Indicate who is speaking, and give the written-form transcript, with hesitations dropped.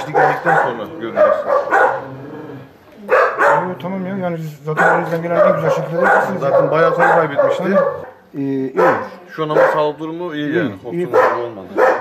Speaker 1: dişilik geldikten sonra göreceğiz.
Speaker 2: Tamam ya, yani zaten elinizden gelen en güzel şekilde yaparsınız.
Speaker 1: Zaten bayağı kan kaybetmişti.
Speaker 2: İyi olur.
Speaker 1: Şu an ama sağlık durumu iyi yani. Korktuğumuz gibi olmadı.